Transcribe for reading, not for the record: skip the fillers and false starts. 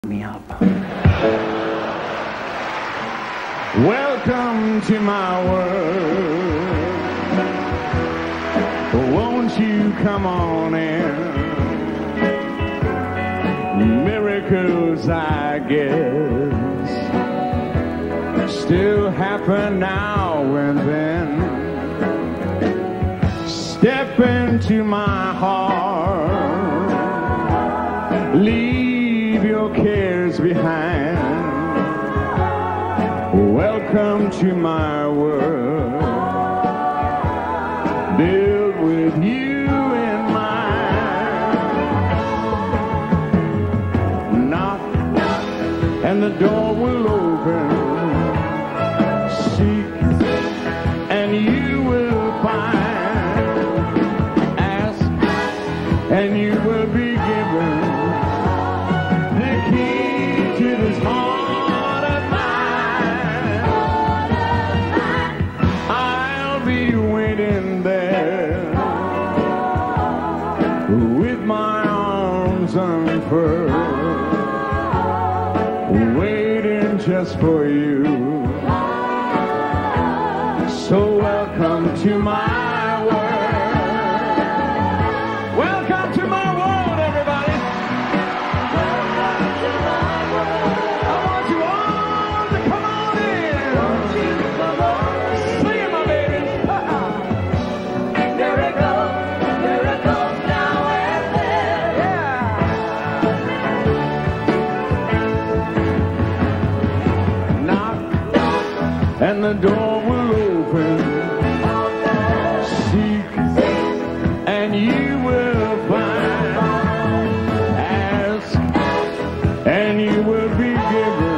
me up. Welcome to my world. Won't you come on in? Miracles, I guess, still happen now and then. Step into my heart, leave your cares behind. Welcome to my world, built with you in mind. Knock, and the door will open. Seek, and you will find. Ask, and you will be given the key to this heart of mine. I'll be waiting there with my arms unfurled, waiting just for you. So welcome to my world. Welcome to my world, everybody. Welcome to my world. I want you all to come on in. Won't you come on in? Sing it, my baby. Miracles now and then. Yeah. Knock, and the door will open. Seek, and you will find. Ask, and you will be given